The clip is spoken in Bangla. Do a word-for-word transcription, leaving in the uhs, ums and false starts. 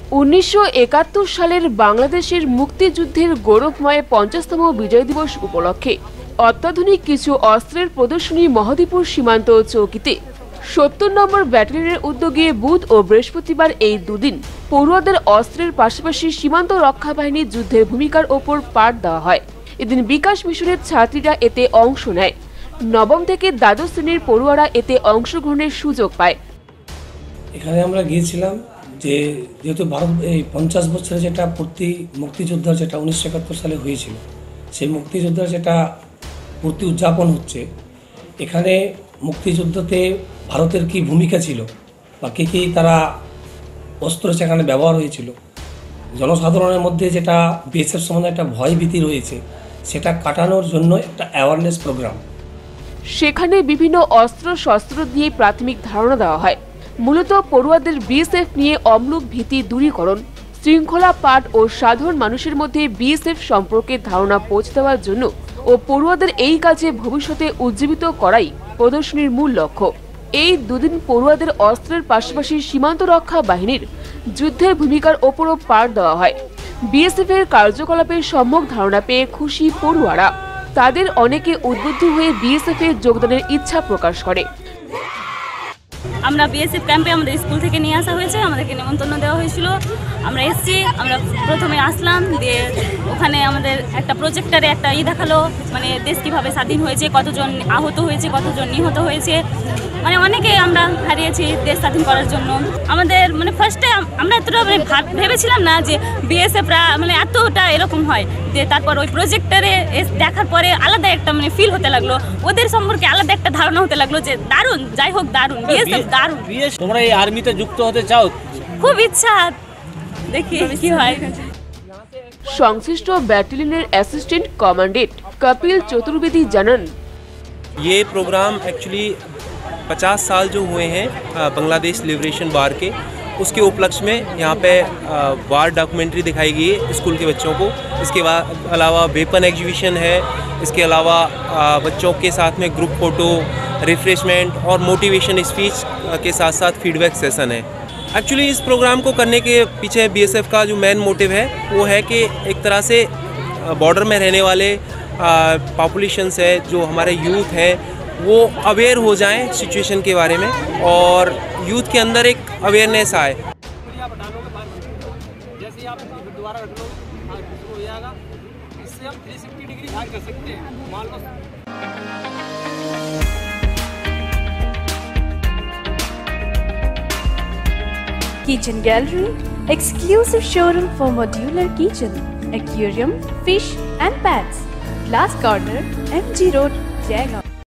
উনিশশো একাত্তর সালের বাংলাদেশের মুক্তিযুদ্ধের গৌরবময় পঞ্চাশতম বিজয় দিবস উপলক্ষে অত্যাধুনিক কিছু অস্ত্রের প্রদর্শনী মহদীপুর সীমান্ত চৌকিতে সত্তর নম্বর ব্যাটালিয়নের উদ্যোগে বুধ ও বৃহস্পতিবার এই দুদিন পড়ুয়াদের অস্ত্রের পাশাপাশি সীমান্ত রক্ষা বাহিনীর যুদ্ধের ভূমিকার ওপর পাঠ দেওয়া হয়। এদিন বিকাশ মিশনের ছাত্রীরা এতে অংশ নেয়। নবম থেকে দ্বাদশ শ্রেণীর পড়ুয়ারা এতে অংশগ্রহণের সুযোগ পায়। এখানে আমরা গিয়েছিলাম যে যেহেতু ভারত এই পঞ্চাশ বছরে যেটা প্রতি মুক্তিযোদ্ধার যেটা উনিশশো একাত্তর সালে হয়েছিল, সেই মুক্তিযোদ্ধার যেটা প্রতি উদযাপন হচ্ছে, এখানে মুক্তিযুদ্ধতে ভারতের কি ভূমিকা ছিল বা কী কী তারা অস্ত্র সেখানে ব্যবহার হয়েছিল, জনসাধারণের মধ্যে যেটা বিএসএফ সম্বন্ধে একটা ভয় ভীতি রয়েছে সেটা কাটানোর জন্য একটা অ্যাওয়ারনেস প্রোগ্রাম। সেখানে বিভিন্ন অস্ত্র শস্ত্র দিয়ে প্রাথমিক ধারণা দেওয়া হয়। মূলত পড়ুয়াদের বিএসএফ নিয়ে অম্লুক ভীতি দূরীকরণ, শৃঙ্খলা পাঠ ও সাধারণ মানুষের মধ্যে বিএসএফ সম্পর্কে ধারণা পৌঁছে দেওয়ার জন্য ও পড়ুয়াদের এই কাজে ভবিষ্যতে উজ্জীবিত করাই প্রদর্শনীর মূল লক্ষ্য। এই দুদিন পড়ুয়াদের অস্ত্রের পাশাপাশি সীমান্ত রক্ষা বাহিনীর যুদ্ধের ভূমিকার ওপরও পাঠ দেওয়া হয়। বিএসএফ এর কার্যকলাপের সম্যক ধারণা পেয়ে খুশি পড়ুয়ারা। তাদের অনেকে উদ্বুদ্ধ হয়ে বিএসএফ এর যোগদানের ইচ্ছা প্রকাশ করে। আমরা বিএসএফ ক্যাম্পে আমাদের স্কুল থেকে নিয়ে আসা হয়েছে, আমাদেরকে নিমন্ত্রণ দেওয়া হয়েছিল। আমরা এসেছি, আমরা প্রথমে আসলাম, দিয়ে ওখানে আমাদের একটা প্রজেক্টারে একটা ই দেখালো, মানে দেশ কীভাবে স্বাধীন হয়েছে, কতজন আহত হয়েছে, কতজন নিহত হয়েছে, মানে অনেকে আমরা হারিয়েছি দেশ স্বাধীন করার জন্য। আমাদের মানে ফার্স্টে আমরা এতটা মানে ভেবেছিলাম না যে বিএসএফরা মানে এতটা এরকম হয়। যে তারপর ওই প্রজেক্টারে দেখার পরে আলাদা একটা মানে ফিল হতে লাগলো, ওদের সম্পর্কে আলাদা একটা ধারণা হতে লাগলো যে দারুণ, যাই হোক দারুণ, বিএসএফ দারুণ। তোমরা এই আর্মিতে যুক্ত হতে চাও? খুব ইচ্ছা, দেখি কি হয়। সংশ্লিষ্ট ব্যাটালিয়নের অ্যাসিস্ট্যান্ট কমান্ডেন্ট कपिल चतुर्वेदी जानन, ये प्रोग्राम एक्चुअली पचास साल जो हुए हैं बांग्लादेश लिबरेशन वार के, उसके उपलक्ष्य में यहाँ पे वार डॉक्यूमेंट्री दिखाई गई है स्कूल के बच्चों को। इसके अलावा वेपन एग्जीबिशन है, इसके अलावा बच्चों के साथ में ग्रुप फ़ोटो, रिफ्रेशमेंट और मोटिवेशन स्पीच के साथ साथ फीडबैक सेशन है। एक्चुअली इस प्रोग्राम को करने के पीछे बीएसएफ का जो मेन मोटिव है वो है कि एक तरह से बॉर्डर में रहने वाले पॉपुलेशंस है, जो हमारे यूथ है, वो अवेयर हो जाएं सिचुएशन के बारे में और यूथ के अंदर एक अवेयरनेस आए। जैसे आप दोबारा रख लो हो जाएगा, इससे हम तीन सौ साठ डिग्री भाग कर सकते हैं। मान लो Kitchen Gallery, exclusive showroom for modular kitchen, aquarium, fish and pets. Glass Corner, M G Road, Jaigaon.